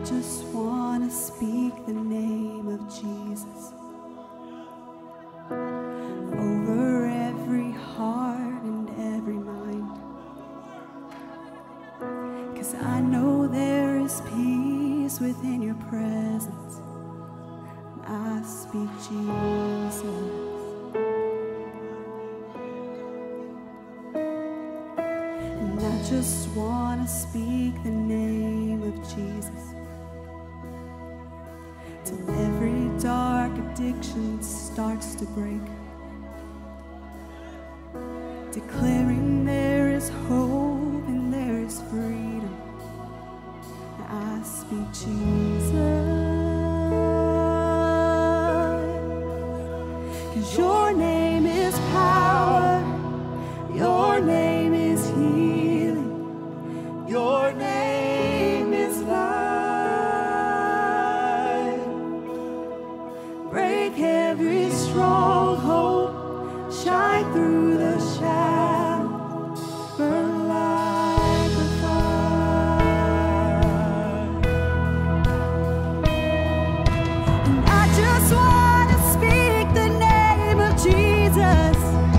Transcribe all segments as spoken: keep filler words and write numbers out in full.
just want to speak the name of Jesus over every heart and every mind, 'cause I know there is peace within your presence. I speak Jesus. And I just want to speak the name of Jesus till every dark addiction starts to break, declaring there is hope and there is freedom. I speak Jesus, 'cause your name is power, your name is healing, your name is life. Break every stronghold, shine through the shadow, burn like a fire. And I just want to speak the name of Jesus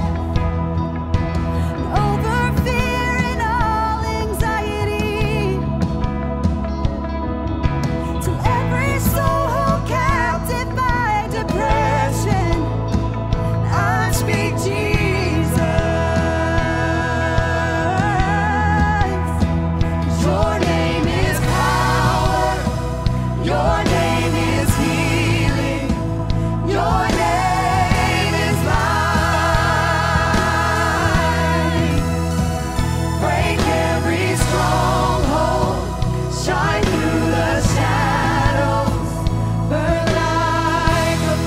over fear and all anxiety, to every soul held captive by depression. I speak Jesus. Your name is power, your name is healing, your name is life. Break every stronghold, shine through the shadows, burn like a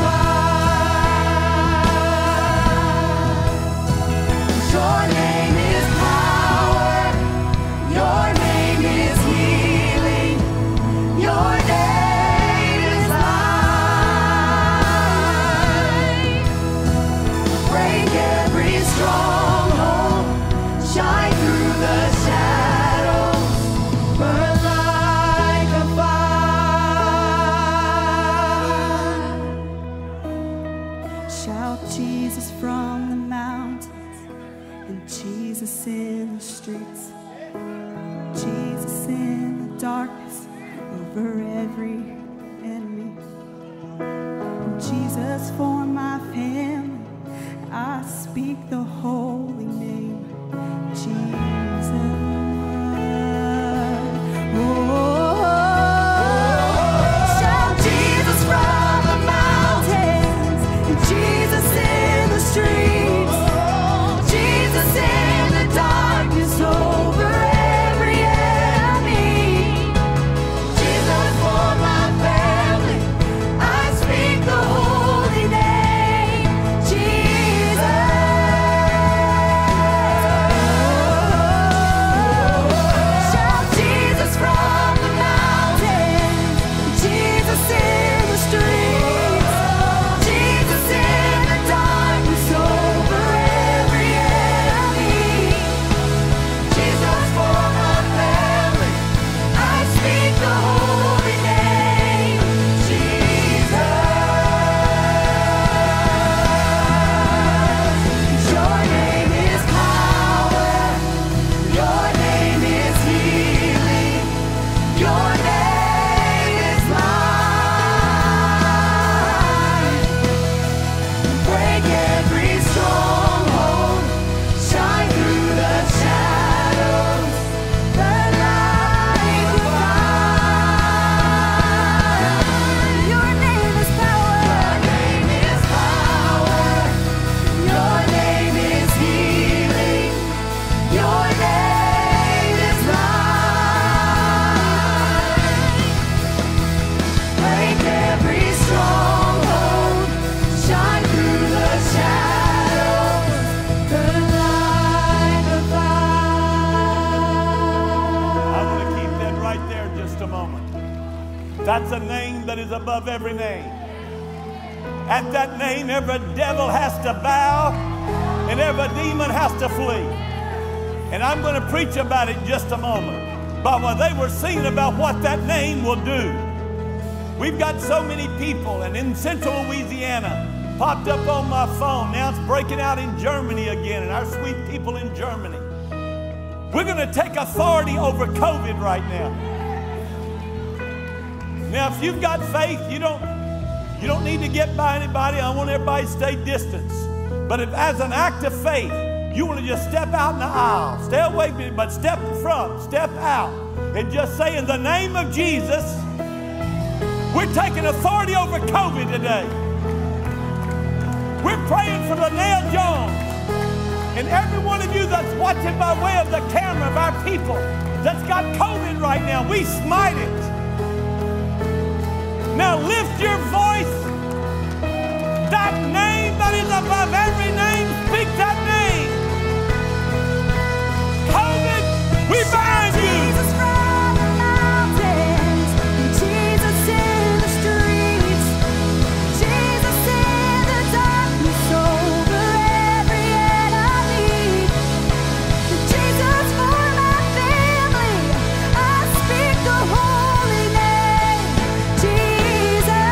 fire. Your name is power, your name is healing, your name is life. Break every stronghold, shine through the shadows, burn like a fire. Shout Jesus from the mountains and Jesus in the streets, Jesus in the darkness over every enemy, and Jesus for my family. I speak the holy name, Jesus. Oh, shout Jesus from the mountains and Jesus in the streets, Jesus in the darkness over every enemy, Jesus for my family. I speak the holy name, Jesus. Shout Jesus from the mountains, Jesus in the streets, Jesus in the darkness over every enemy, Jesus for my family. I speak the holy name, Jesus. Your name is power, your name is healing, your name is life. Break every stronghold, shine through the shadows, burn like a fire. Your name is power, your name is power, your name is healing, your name is life. Break every stronghold, shine through the shadows, burn like a fire. I want to keep that right there just a moment. That's a name that is above every name. At that name, every devil has to bow and every demon has to flee. And I'm going to preach about it in just a moment. by what they were seeing about what that name will do. We've got so many people, and in central Louisiana, popped up on my phone. Now it's breaking out in Germany again, and our sweet people in Germany. We're going to take authority over COVID right now. Now, if you've got faith, you don't, you don't need to get by anybody. I want everybody to stay distant. But if, as an act of faith, you want to just step out in the aisle, stay away from it, but step in front, step out, and just say, in the name of Jesus, we're taking authority over COVID today. We're praying for Linnell Jones and every one of you that's watching by way of the camera of our people that's got COVID right now. We smite it. Now lift your voice. That name that is above every name, speak that name. COVID, we bind you. Jesus from the mountains, Jesus in the streets, Jesus in the darkness over every enemy, Jesus for my family, I speak the holy name, Jesus.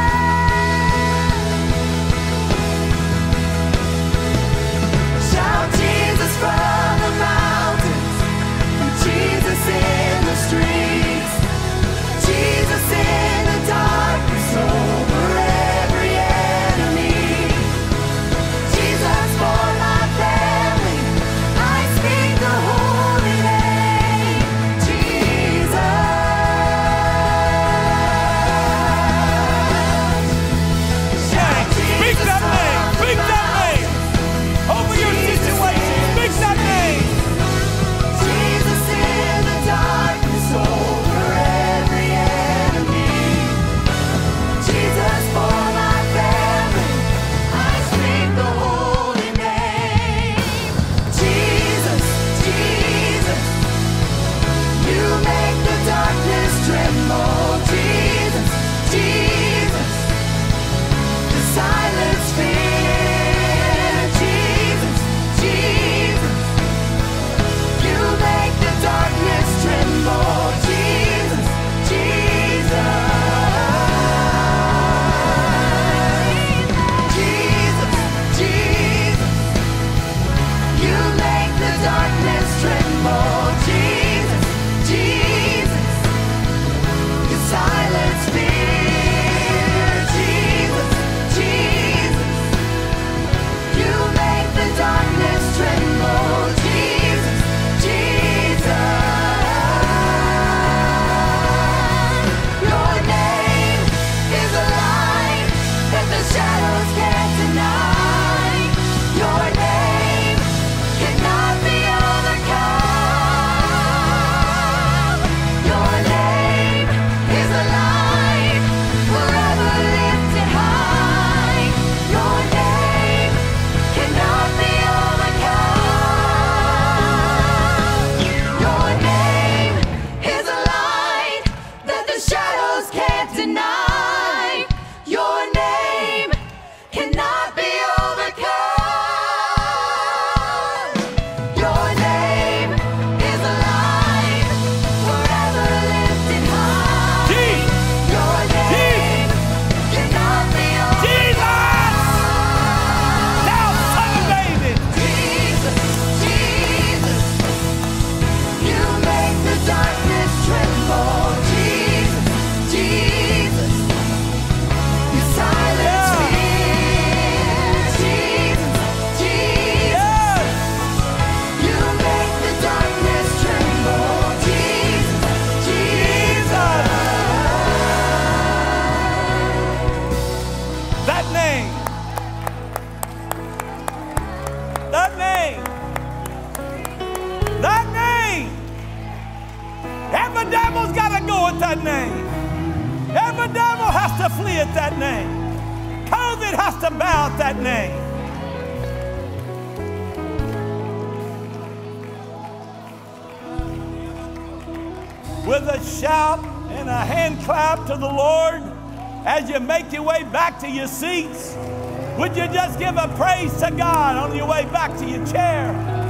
Shout Jesus from the mountains, Jesus in the streets, Jesus in the darkness over every enemy, Jesus for my family, I speak the holy name, Jesus. Shout Speak Jesus that name. from the Speak that name. Over your situation. Speak that name. Jesus in the darkness over every enemy, Jesus for my family, I speak the holy name, Jesus, Jesus, you make the darkness tremble, Jesus, Jesus, you silence fear, Jesus, Jesus, you make the darkness tremble, Jesus, Jesus, Jesus, Jesus, you make the darkness tremble, Jesus, Jesus, you silence fear, Jesus, Jesus, you make the darkness tremble, Jesus, Jesus. Your name is a light that the shadows can't deny. Your name cannot be overcome. Your name is a light forever lifted high. Your name cannot be overcome. Your name is a light that the shadows can't deny. Your name cannot be overcome. Your name is a light forever lifted high. Jesus. Your name cannot be overcome. Thou son of David. Jesus, Jesus, you make the darkness tremble. Jesus, Jesus, you silence Yeah. fear. Jesus, Jesus, Yes. you make the darkness tremble. Jesus, Jesus. That name. That name. That name. Every devil's got to go at that name. Every devil has to flee at that name. COVID has to bow at that name. With a shout and a hand clap to the Lord as you make your way back to your seats, would you just give a praise to God on your way back to your chair?